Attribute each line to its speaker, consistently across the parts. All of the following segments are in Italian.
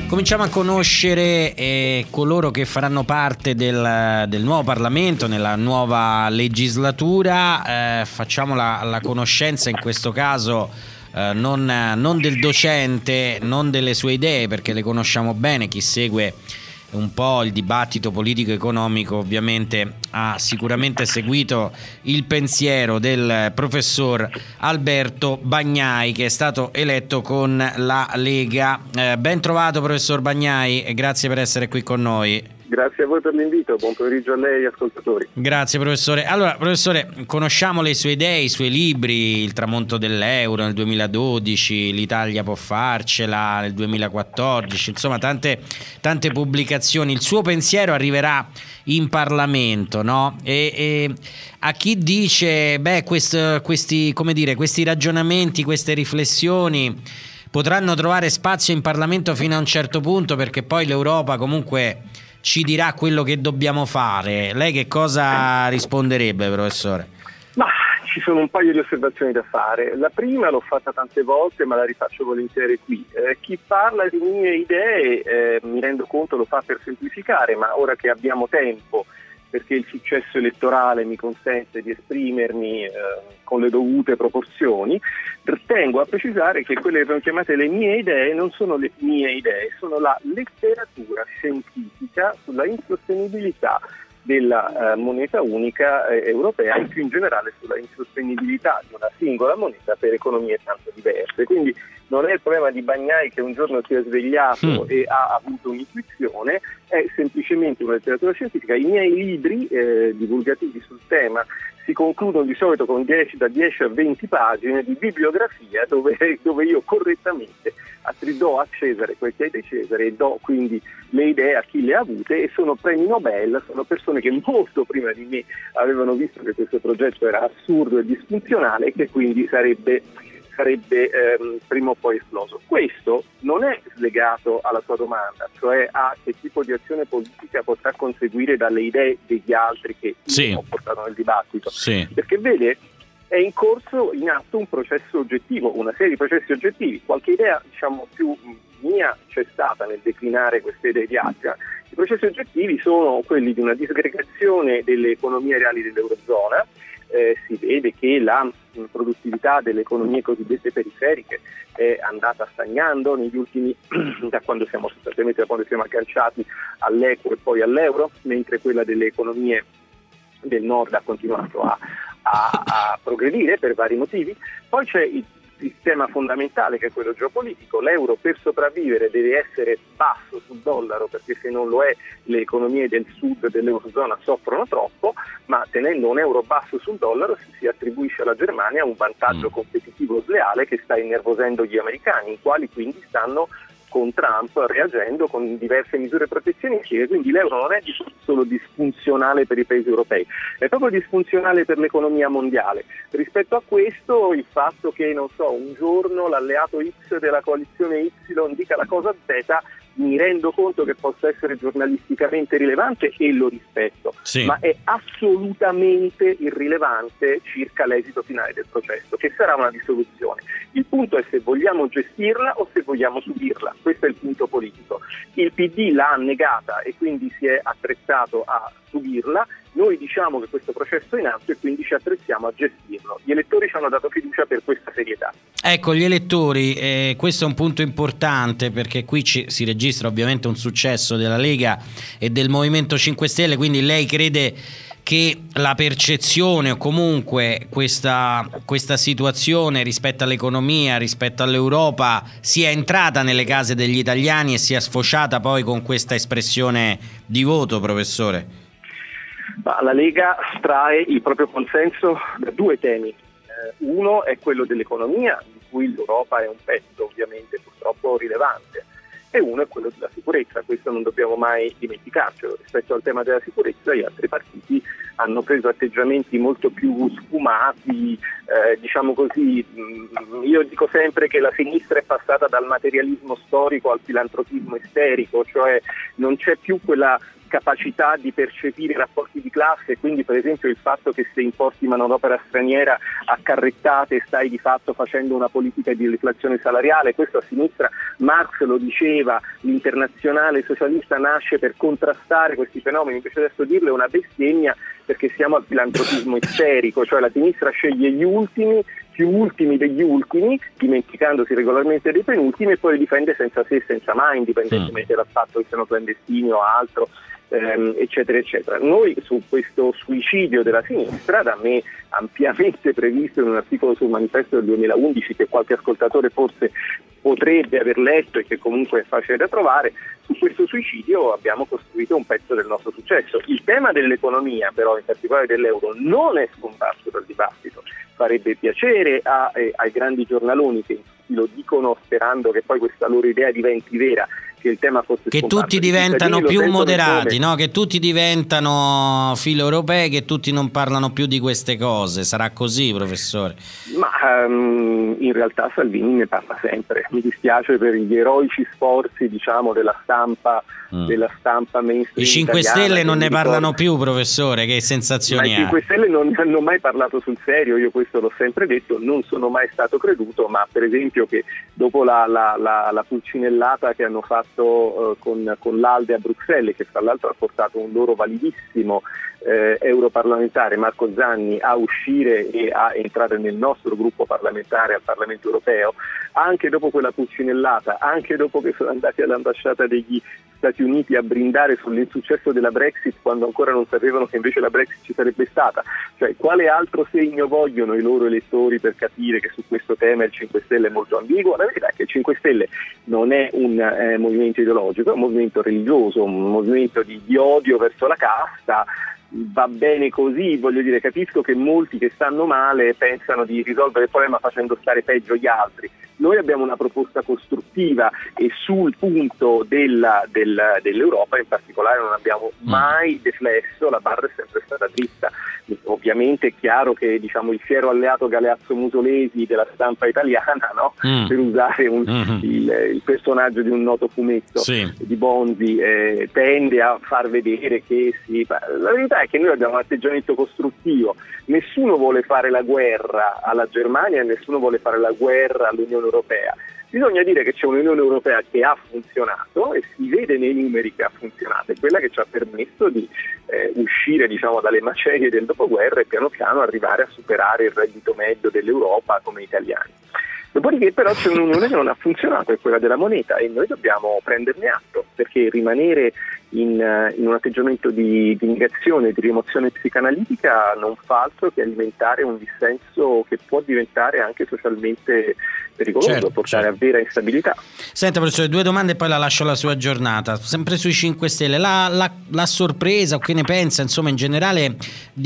Speaker 1: Cominciamo a conoscere coloro che faranno parte del nuovo Parlamento nella nuova legislatura. Facciamo la conoscenza in questo caso non del docente, non delle sue idee, perché le conosciamo bene. Chi segue un po' il dibattito politico-economico ovviamente ha sicuramente seguito il pensiero del professor Alberto Bagnai, che è stato eletto con la Lega. Ben trovato professor Bagnai e grazie per essere qui con noi.
Speaker 2: Grazie a voi per l'invito, buon pomeriggio a lei ascoltatori.
Speaker 1: Grazie professore. Allora professore, conosciamo le sue idee, i suoi libri, Il tramonto dell'euro nel 2012, L'Italia può farcela nel 2014, insomma tante pubblicazioni. Il suo pensiero arriverà in Parlamento, no? E a chi dice questi ragionamenti, queste riflessioni potranno trovare spazio in Parlamento fino a un certo punto, perché poi l'Europa comunque ci dirà quello che dobbiamo fare. Lei che cosa risponderebbe, professore?
Speaker 2: Ma ci sono un paio di osservazioni da fare. La prima l'ho fatta tante volte, ma la rifaccio volentieri qui. Chi parla di mie idee, mi rendo conto, lo fa per semplificare, ma ora che abbiamo tempo, perché il successo elettorale mi consente di esprimermi con le dovute proporzioni, tengo a precisare che quelle che sono chiamate le mie idee non sono le mie idee, sono la letteratura scientifica sulla insostenibilità della moneta unica europea e più in generale sulla insostenibilità di una singola moneta per economie tanto diverse. Quindi non è il problema di Bagnai che un giorno si è svegliato e ha avuto un'intuizione, è semplicemente una letteratura scientifica. I miei libri divulgativi sul tema si concludono di solito con da 10 a 20 pagine di bibliografia dove io correttamente do a Cesare quel che è di Cesare e do quindi le idee a chi le ha avute, e sono premi Nobel, sono persone che molto prima di me avevano visto che questo progetto era assurdo e disfunzionale e che quindi sarebbe prima o poi esploso. Questo non è legato alla sua domanda, cioè a che tipo di azione politica potrà conseguire dalle idee degli altri che ho portato nel dibattito.
Speaker 1: Sì.
Speaker 2: Perché vede, è in atto un processo oggettivo, una serie di processi oggettivi. Qualche idea, più mia c'è stata nel declinare queste idee di altri. I processi oggettivi sono quelli di una disgregazione delle economie reali dell'Eurozona. Si vede che la produttività delle economie cosiddette periferiche è andata stagnando negli ultimi da quando siamo agganciati all'eco e poi all'euro, mentre quella delle economie del nord ha continuato a progredire per vari motivi. Poi c'è il sistema fondamentale che è quello geopolitico. L'euro per sopravvivere deve essere basso sul dollaro, perché se non lo è le economie del sud dell'Eurozona soffrono troppo, ma tenendo un euro basso sul dollaro si attribuisce alla Germania un vantaggio competitivo sleale che sta innervosendo gli americani, i quali quindi stanno con Trump reagendo con diverse misure protezionistiche. Quindi l'euro non è solo disfunzionale per i paesi europei, è proprio disfunzionale per l'economia mondiale. Rispetto a questo, il fatto che un giorno l'alleato X della coalizione Y dica la cosa Z, mi rendo conto che possa essere giornalisticamente rilevante e lo rispetto, ma è assolutamente irrilevante circa l'esito finale del processo, che sarà una dissoluzione. Il punto è se vogliamo gestirla o se vogliamo subirla. Questo è il punto politico. Il PD l'ha negata e quindi si è attrezzato a subirla. Noi diciamo che questo processo è in atto e quindi ci attrezziamo a gestirlo. Gli elettori ci hanno dato fiducia per questa serietà.
Speaker 1: Ecco, gli elettori, questo è un punto importante, perché qui si registra ovviamente un successo della Lega e del Movimento 5 Stelle, quindi lei crede che la percezione o comunque questa situazione rispetto all'economia, rispetto all'Europa, sia entrata nelle case degli italiani e sia sfociata poi con questa espressione di voto, professore?
Speaker 2: La Lega trae il proprio consenso da due temi. Uno è quello dell'economia, di cui l'Europa è un pezzo ovviamente purtroppo rilevante, e uno è quello della sicurezza. Questo non dobbiamo mai dimenticarcelo. Rispetto al tema della sicurezza gli altri partiti hanno preso atteggiamenti molto più sfumati, diciamo così. Io dico sempre che la sinistra è passata dal materialismo storico al filantropismo isterico, cioè non c'è più quella capacità di percepire i rapporti di classe, e quindi per esempio il fatto che se importi manodopera straniera a carrettate stai di fatto facendo una politica di deflazione salariale. Questo a sinistra, Marx lo diceva, l'Internazionale socialista nasce per contrastare questi fenomeni, invece adesso dirlo è una bestemmia, perché siamo al filantropismo isterico, cioè la sinistra sceglie gli ultimi, più ultimi degli ultimi, dimenticandosi regolarmente dei penultimi, e poi li difende senza se e senza mai, indipendentemente dal fatto che siano clandestini o altro, eccetera eccetera. Noi su questo suicidio della sinistra, da me ampiamente previsto in un articolo sul Manifesto del 2011, che qualche ascoltatore forse potrebbe aver letto e che comunque è facile da trovare, su questo suicidio abbiamo costruito un pezzo del nostro successo. Il tema dell'economia, però, in particolare dell'euro, non è scomparso dal dibattito. Farebbe piacere ai grandi giornaloni che lo dicono sperando che poi questa loro idea diventi vera, che il tema fosse
Speaker 1: che
Speaker 2: scomparso.
Speaker 1: tutti diventano più moderati, no? Che tutti diventano filo europei, che tutti non parlano più di queste cose. Sarà così, professore?
Speaker 2: Ma in realtà Salvini ne parla sempre. Mi dispiace per gli eroici sforzi, diciamo, della stampa mainstream.
Speaker 1: I 5 Stelle non ne parlano più, professore, che sensazioni ha?
Speaker 2: I 5 Stelle non hanno mai parlato sul serio, io questo l'ho sempre detto, non sono mai stato creduto, ma per esempio che dopo la pulcinellata che hanno fatto con l'Alde a Bruxelles, che tra l'altro ha portato un loro validissimo europarlamentare, Marco Zanni, a uscire e a entrare nel nostro gruppo parlamentare al Parlamento europeo, anche dopo quella pulcinellata, anche dopo che sono andati all'ambasciata degli Stati Uniti a brindare sull'insuccesso della Brexit, quando ancora non sapevano che invece la Brexit ci sarebbe stata. Cioè, quale altro segno vogliono i loro elettori per capire che su questo tema il 5 Stelle è molto ambiguo? La verità è che il 5 Stelle non è un movimento ideologico, è un movimento religioso, un movimento di odio verso la casta. Va bene così, voglio dire, capisco che molti che stanno male pensano di risolvere il problema facendo stare peggio gli altri. Noi abbiamo una proposta costruttiva e sul punto dell'Europa in particolare non abbiamo mai deflesso, la barra è sempre stata dritta. Ovviamente è chiaro che, diciamo, il fiero alleato Galeazzo Musolesi della stampa italiana, no? Per usare il personaggio di un noto fumetto di Bonzi, tende a far vedere che la verità è che noi abbiamo un atteggiamento costruttivo. Nessuno vuole fare la guerra alla Germania e nessuno vuole fare la guerra all'Unione Europea. Bisogna dire che c'è un'Unione Europea che ha funzionato e si vede nei numeri che ha funzionato, è quella che ci ha permesso di uscire, diciamo, dalle macerie del dopoguerra e piano piano arrivare a superare il reddito medio dell'Europa come italiani. Dopodiché però c'è un'unione che non ha funzionato, è quella della moneta, e noi dobbiamo prenderne atto, perché rimanere in un atteggiamento di negazione, di rimozione psicanalitica non fa altro che alimentare un dissenso che può diventare anche socialmente pericoloso, portare a vera instabilità.
Speaker 1: Senta, professore, 2 domande e poi la lascio alla sua giornata. Sempre sui 5 Stelle, la sorpresa, o che ne pensa, insomma, in generale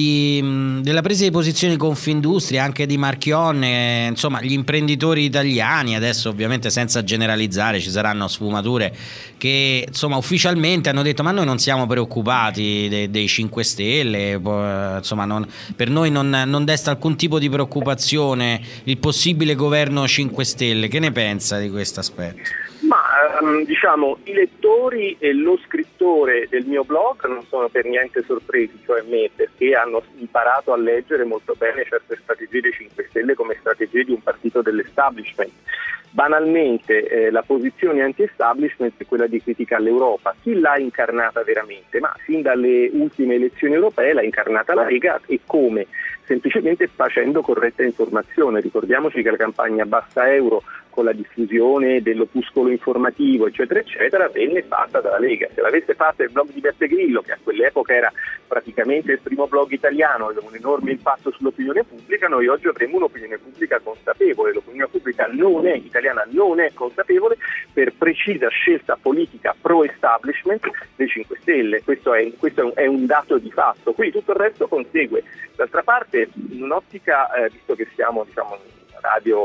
Speaker 1: della presa di posizione di Confindustria, anche di Marchionne, insomma, gli imprenditori italiani, adesso ovviamente senza generalizzare, ci saranno sfumature, che insomma ufficialmente hanno detto: ma noi non siamo preoccupati dei 5 Stelle, insomma per noi non desta alcun tipo di preoccupazione il possibile governo 5 Stelle. Che ne pensa di questo aspetto?
Speaker 2: Ma diciamo, i lettori e lo scrittore del mio blog non sono per niente sorpresi, cioè me, perché hanno imparato a leggere molto bene certe strategie dei 5 Stelle come strategie di un partito dell'establishment. Banalmente la posizione anti-establishment è quella di critica all'Europa. Chi l'ha incarnata veramente? Ma fin dalle ultime elezioni europee l'ha incarnata la Lega, e come? Semplicemente facendo corretta informazione. Ricordiamoci che la campagna Basta Euro, con la diffusione dell'opuscolo informativo eccetera eccetera, venne fatta dalla Lega. Se l'avesse fatta il blog di Beppe Grillo, che a quell'epoca era praticamente il primo blog italiano, aveva un enorme impatto sull'opinione pubblica, noi oggi avremo un'opinione pubblica consapevole. L'opinione pubblica italiana non è consapevole per precisa scelta politica pro-establishment dei 5 Stelle. Questo è un dato di fatto, quindi tutto il resto consegue. D'altra parte, in un'ottica, visto che siamo, diciamo, in radio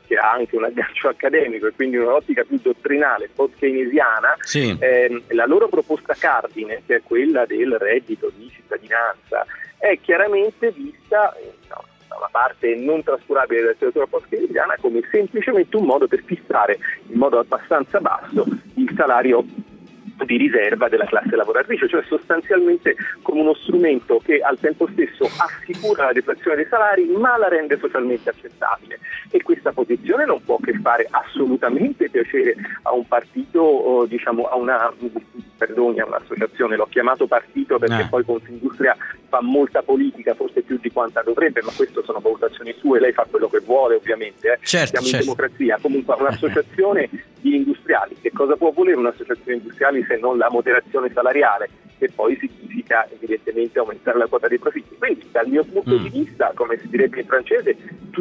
Speaker 2: che ha anche un aggancio accademico e quindi un'ottica più dottrinale, post-keynesiana,
Speaker 1: sì.
Speaker 2: La loro proposta cardine, che è quella del reddito di cittadinanza, è chiaramente vista da una parte non trascurabile della letteratura post-keynesiana come semplicemente un modo per fissare in modo abbastanza basso il salario di riserva della classe lavoratrice, cioè sostanzialmente come uno strumento che al tempo stesso assicura la deflazione dei salari ma la rende socialmente accettabile, e questa posizione non può che fare assolutamente piacere a un partito, diciamo a un'associazione, l'ho chiamato partito perché poi Confindustria fa molta politica, forse più di quanta dovrebbe, ma queste sono valutazioni sue, lei fa quello che vuole ovviamente, siamo in democrazia. Comunque un'associazione di industriali, che cosa può volere un'associazione industriali se non la moderazione salariale, che poi significa evidentemente aumentare la quota dei profitti? Quindi dal mio punto di vista, come si direbbe in francese,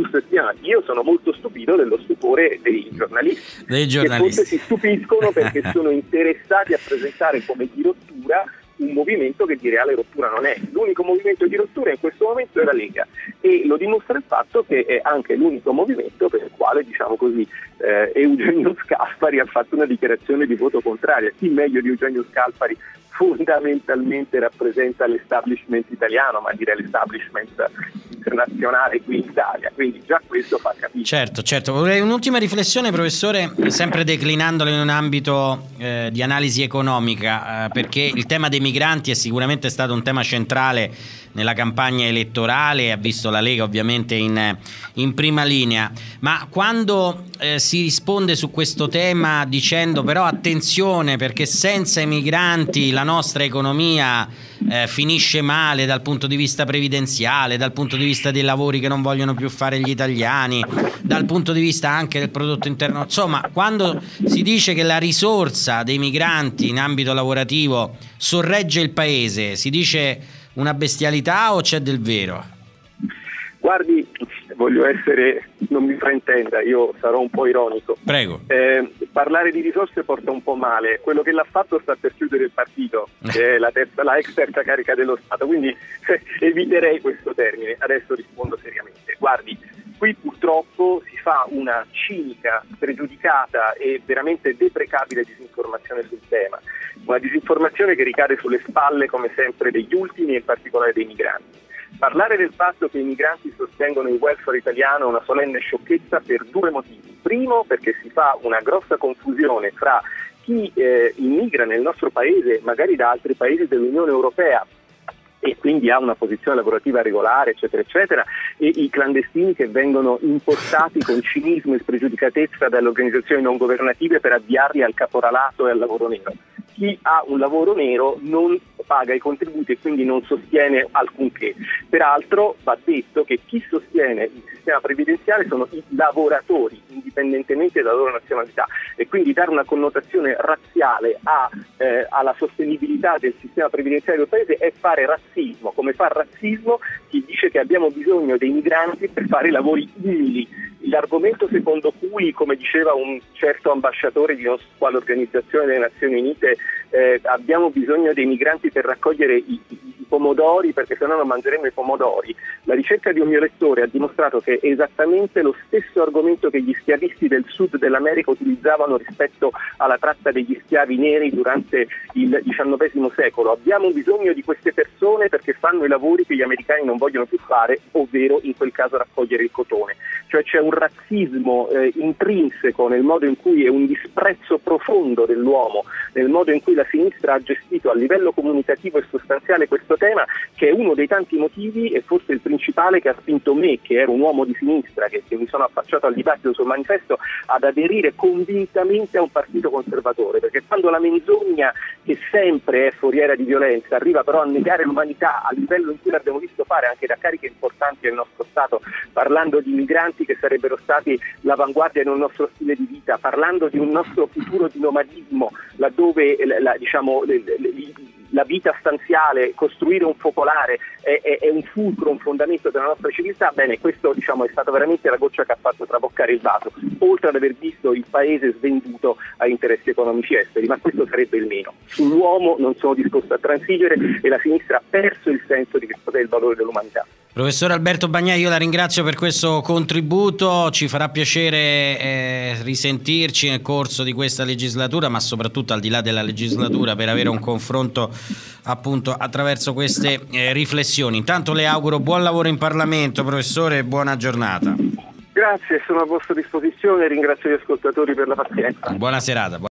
Speaker 2: io sono molto stupito dello stupore dei giornalisti, che forse si stupiscono perché sono interessati a presentare come di rottura un movimento che di reale rottura non è. L'unico movimento di rottura in questo momento è la Lega, e lo dimostra il fatto che è anche l'unico movimento per il quale, diciamo così, Eugenio Scalfari ha fatto una dichiarazione di voto contraria. Chi meglio di Eugenio Scalfari fondamentalmente rappresenta l'establishment italiano, ma direi l'establishment internazionale qui in Italia, quindi già questo fa capire.
Speaker 1: Certo. Vorrei un'ultima riflessione, professore, sempre declinandolo in un ambito di analisi economica, perché il tema dei migranti è sicuramente stato un tema centrale nella campagna elettorale, ha visto la Lega ovviamente in prima linea, ma quando si risponde su questo tema dicendo però attenzione perché senza i migranti la nostra economia finisce male dal punto di vista previdenziale, dal punto di vista dei lavori che non vogliono più fare gli italiani, dal punto di vista anche del prodotto interno, insomma, quando si dice che la risorsa dei migranti in ambito lavorativo sorregge il paese, si dice una bestialità o c'è del vero?
Speaker 2: Guardi, non mi fraintenda, io sarò un po' ironico.
Speaker 1: Prego.
Speaker 2: Parlare di risorse porta un po' male. Quello che l'ha fatto sta per chiudere il partito, che è la ex terza carica dello Stato, quindi eviterei questo termine. Adesso rispondo seriamente. Guardi, qui purtroppo si fa una cinica, spregiudicata e veramente deprecabile disinformazione sul tema. Una disinformazione che ricade sulle spalle, come sempre, degli ultimi e in particolare dei migranti. Parlare del fatto che i migranti sostengono il welfare italiano è una solenne sciocchezza per due motivi. Primo, perché si fa una grossa confusione fra chi immigra nel nostro paese, magari da altri paesi dell'Unione Europea, e quindi ha una posizione lavorativa regolare, eccetera, eccetera, e i clandestini che vengono importati con cinismo e spregiudicatezza dalle organizzazioni non governative per avviarli al caporalato e al lavoro nero. Chi ha un lavoro nero non paga i contributi e quindi non sostiene alcunché. Peraltro va detto che chi sostiene il sistema previdenziale sono i lavoratori, indipendentemente dalla loro nazionalità, e quindi dare una connotazione razziale alla sostenibilità del sistema previdenziale del paese è fare razzismo, come fa razzismo chi dice che abbiamo bisogno dei migranti per fare lavori umili. L'argomento secondo cui, come diceva un certo ambasciatore di non so quale organizzazione delle Nazioni Unite, abbiamo bisogno dei migranti per raccogliere i pomodori perché sennò non mangeremo i pomodori. La ricerca di un mio lettore ha dimostrato che è esattamente lo stesso argomento che gli schiavisti del sud dell'America utilizzavano rispetto alla tratta degli schiavi neri durante il XIX secolo. Abbiamo bisogno di queste persone perché fanno i lavori che gli americani non vogliono più fare, ovvero in quel caso raccogliere il cotone. Cioè c'è un razzismo intrinseco nel modo in cui è un disprezzo profondo dell'uomo, nel modo in cui la sinistra ha gestito a livello comunicativo e sostanziale questo tema, che è uno dei tanti motivi e forse il principale che ha spinto me, che ero un uomo di sinistra, che mi sono affacciato al dibattito sul manifesto, ad aderire convintamente a un partito conservatore, perché quando la menzogna, che sempre è foriera di violenza, arriva però a negare l'umanità a livello in cui l'abbiamo visto fare anche da cariche importanti del nostro Stato, parlando di migranti che sarebbero stati l'avanguardia in un nostro stile di vita, parlando di un nostro futuro di nomadismo, laddove la vita stanziale, costruire un focolare è un fulcro, un fondamento della nostra civiltà. Bene, questo è stato veramente la goccia che ha fatto traboccare il vaso, oltre ad aver visto il paese svenduto a interessi economici esteri, ma questo sarebbe il meno. Sull'uomo non sono disposto a transigere e la sinistra ha perso il senso di che cos'è il valore dell'umanità.
Speaker 1: Professor Alberto Bagnai, io la ringrazio per questo contributo, ci farà piacere risentirci nel corso di questa legislatura, ma soprattutto al di là della legislatura, per avere un confronto appunto attraverso queste riflessioni. Intanto le auguro buon lavoro in Parlamento, professore, e buona giornata.
Speaker 2: Grazie, sono a vostra disposizione e ringrazio gli ascoltatori per la pazienza.
Speaker 1: Buona serata.